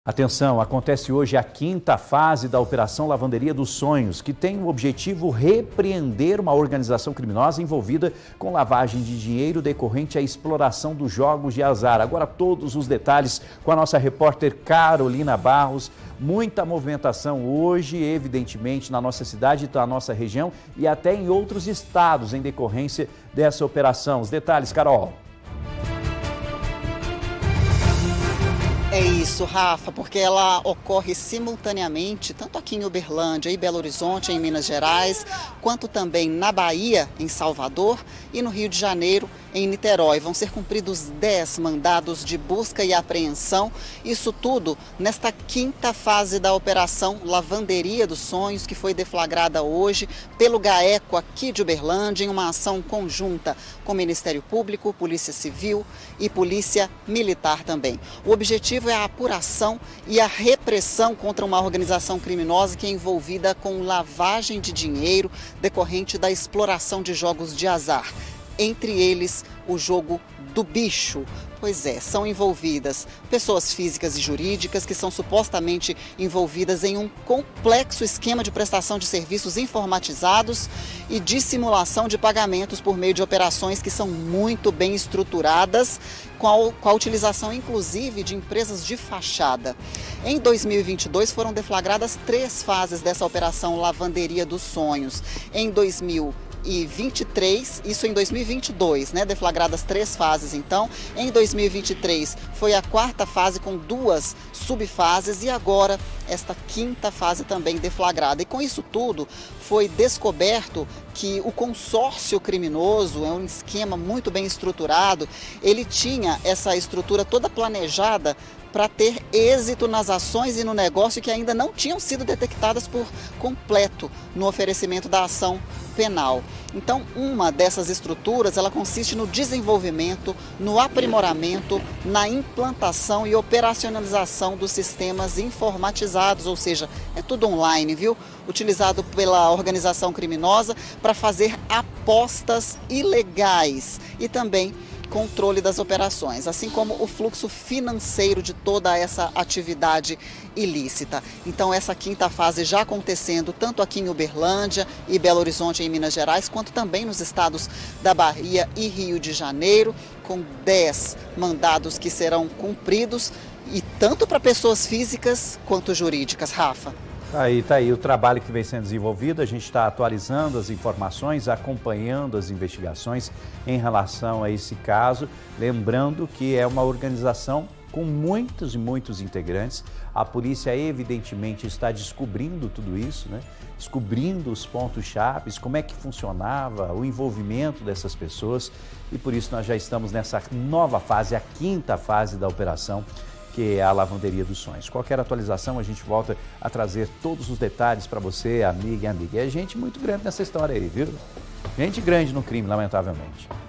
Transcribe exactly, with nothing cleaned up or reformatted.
Atenção, acontece hoje a quinta fase da Operação Lavanderia dos Sonhos, que tem o objetivo repreender uma organização criminosa envolvida com lavagem de dinheiro decorrente à exploração dos jogos de azar. Agora todos os detalhes com a nossa repórter Carolina Barros. Muita movimentação hoje, evidentemente, na nossa cidade, na nossa região e até em outros estados em decorrência dessa operação. Os detalhes, Carol. É isso, Rafa, porque ela ocorre simultaneamente, tanto aqui em Uberlândia e Belo Horizonte, em Minas Gerais, quanto também na Bahia, em Salvador, e no Rio de Janeiro, em Niterói. Vão ser cumpridos dez mandados de busca e apreensão, isso tudo nesta quinta fase da Operação Lavanderia dos Sonhos, que foi deflagrada hoje pelo GAECO aqui de Uberlândia, em uma ação conjunta com o Ministério Público, Polícia Civil e Polícia Militar também. O objetivo é a apuração e a repressão contra uma organização criminosa que é envolvida com lavagem de dinheiro decorrente da exploração de jogos de azar. Entre eles, o jogo do bicho. Pois é, são envolvidas pessoas físicas e jurídicas que são supostamente envolvidas em um complexo esquema de prestação de serviços informatizados e de simulação de pagamentos por meio de operações que são muito bem estruturadas, com a, com a utilização inclusive de empresas de fachada. Em dois mil e vinte e dois foram deflagradas três fases dessa Operação Lavanderia dos Sonhos. Em dois mil e vinte e três, isso em dois mil e vinte e dois, né, deflagradas três fases então. Em dois mil e vinte e três foi a quarta fase com duas subfases e agora esta quinta fase também deflagrada. E com isso tudo foi descoberto que o consórcio criminoso é um esquema muito bem estruturado, ele tinha essa estrutura toda planejada para ter êxito nas ações e no negócio que ainda não tinham sido detectadas por completo no oferecimento da ação penal. Então, uma dessas estruturas, ela consiste no desenvolvimento, no aprimoramento, na implantação e operacionalização dos sistemas informatizados, ou seja, é tudo online, viu? Utilizado pela organização criminosa para fazer apostas ilegais e também controle das operações, assim como o fluxo financeiro de toda essa atividade ilícita. Então essa quinta fase já acontecendo tanto aqui em Uberlândia e Belo Horizonte em Minas Gerais, quanto também nos estados da Bahia e Rio de Janeiro, com dez mandados que serão cumpridos, e tanto para pessoas físicas quanto jurídicas. Rafa. Aí tá aí o trabalho que vem sendo desenvolvido, a gente está atualizando as informações, acompanhando as investigações em relação a esse caso, lembrando que é uma organização com muitos e muitos integrantes. A polícia evidentemente está descobrindo tudo isso, né? Descobrindo os pontos chaves, como é que funcionava o envolvimento dessas pessoas, e por isso nós já estamos nessa nova fase, a quinta fase da operação, que é a Lavanderia dos Sonhos. Qualquer atualização, a gente volta a trazer todos os detalhes para você, amiga e amiga. E é gente muito grande nessa história aí, viu? Gente grande no crime, lamentavelmente.